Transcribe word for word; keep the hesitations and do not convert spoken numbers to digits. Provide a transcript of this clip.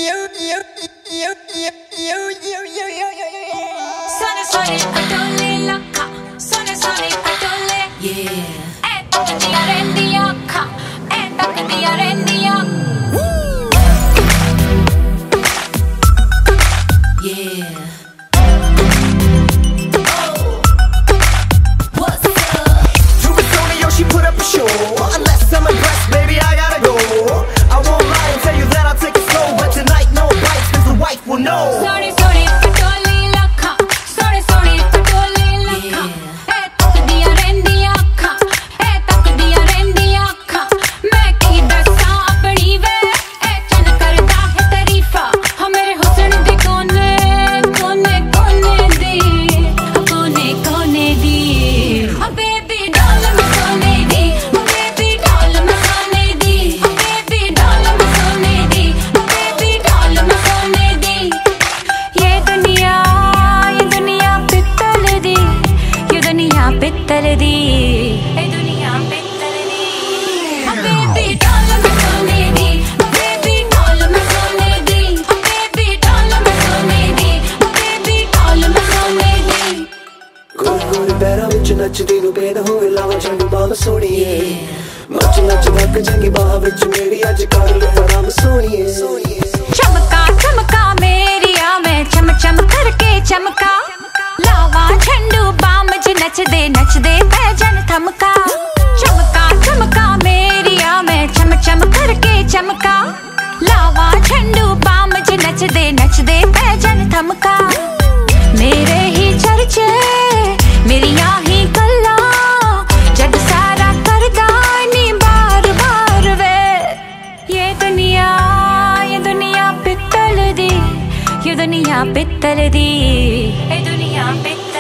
Sono sole patole l'occa, sono sole patole. Yeah. E tocca di rendi occa, e tocca di rendi occa. Yeah. Oh. What's up? Truth is only yo, she put up a show. Unless I'm impressed, baby, I gotta go. I won't lie and tell you that I'll take it slow, but tonight no bites, cause the wife will know. Sorry, sorry. पित्तल दी ए दुनिया पित्तल दी baby doll में सोने दी baby doll में सोने दी baby doll में सोने दी baby doll में सोने दी गोरी गोरी पैरों विच नचदी नूं बेद होवे लावा चंगी बाह सोहणीए नच नच वक चंगी बाह विच मेरी अज कर ले आराम सोहणीए चमका चमका मेरी आ मैं चम चम करके चमका लावा झंडू बाम ज नचदे नचदे पैजन थमका चमका चमका मेरी आ मैं चम चम करके चमका लावा झंडू बाम ज नचदे नचदे पैजन थमका मेरे ही चर्चे मेरिया ही गल्ला जग सारा करदा नी बार बार वे ये दुनिया ये दुनिया पित्तल दी ये दुनिया पित्तल दी ए दुनिया पित्तल